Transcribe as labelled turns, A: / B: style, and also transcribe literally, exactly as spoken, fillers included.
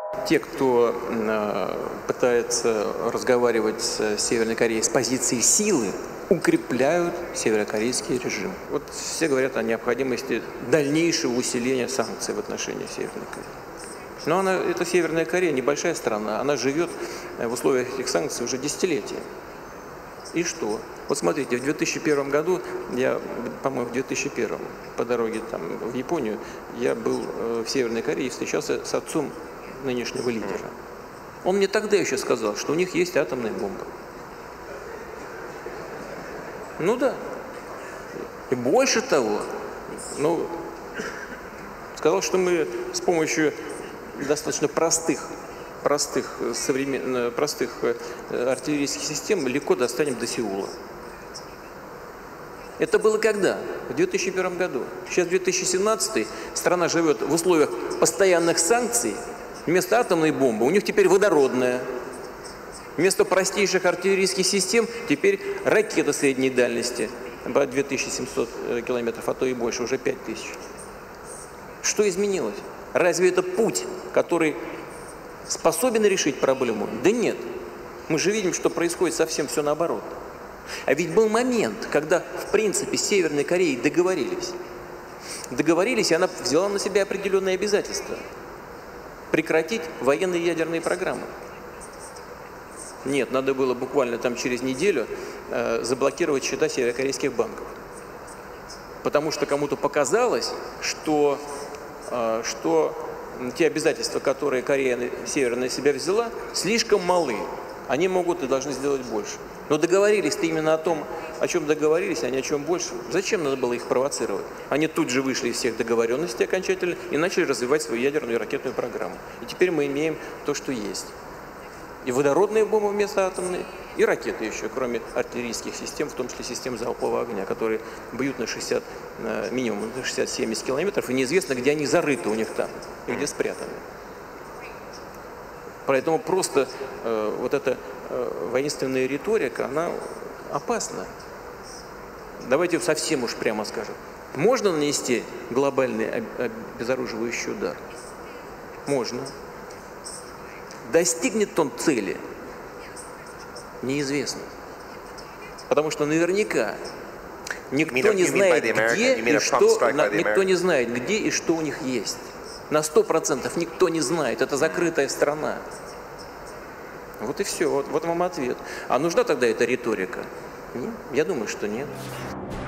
A: Те, кто э, пытается разговаривать с Северной Кореей с позиции силы, укрепляют северокорейский режим. Вот все говорят о необходимости дальнейшего усиления санкций в отношении Северной Кореи. Но она, это Северная Корея, небольшая страна, она живет в условиях этих санкций уже десятилетия. И что? Вот смотрите, в две тысячи первом году, я, по-моему, в две тысячи первом по дороге там, в Японию, я был в Северной Корее и встречался с отцом нынешнего лидера. Он мне тогда еще сказал, что у них есть атомная бомба. Ну да. И больше того, ну, сказал, что мы с помощью достаточно простых, простых, современ... простых артиллерийских систем легко достанем до Сеула. Это было когда? В две тысячи первом году. Сейчас две тысячи семнадцатый, страна живет в условиях постоянных санкций. Вместо атомной бомбы у них теперь водородная. Вместо простейших артиллерийских систем теперь ракета средней дальности. две тысячи семьсот километров, а то и больше, уже пять тысяч. Что изменилось? Разве это путь, который способен решить проблему? Да нет. Мы же видим, что происходит совсем все наоборот. А ведь был момент, когда, в принципе, с Северной Кореей договорились. Договорились, и она взяла на себя определенные обязательства. Прекратить военные ядерные программы. Нет, надо было буквально там через неделю э, заблокировать счета северокорейских банков. Потому что кому-то показалось, что, э, что те обязательства, которые Корея Северная на себя взяла, слишком малы. Они могут и должны сделать больше. Но договорились-то именно о том, о чем договорились, а не о чем больше. Зачем надо было их провоцировать? Они тут же вышли из всех договоренностей окончательно и начали развивать свою ядерную и ракетную программу. И теперь мы имеем то, что есть. И водородные бомбы вместо атомной, и ракеты еще, кроме артиллерийских систем, в том числе систем залпового огня, которые бьют на шестьдесят, минимум на шестьдесят-семьдесят километров, и неизвестно, где они зарыты у них там, и где спрятаны. Поэтому просто э, вот эта э, воинственная риторика, она опасна. Давайте совсем уж прямо скажем. Можно нанести глобальный обезоруживающий удар? Можно. Достигнет он цели? Неизвестно. Потому что наверняка никто не знает, где и что, никто не знает, где и что у них есть. На сто процентов никто не знает. Это закрытая страна. Вот и все. Вот, вот вам ответ. А нужна тогда эта риторика? Нет? Я думаю, что нет.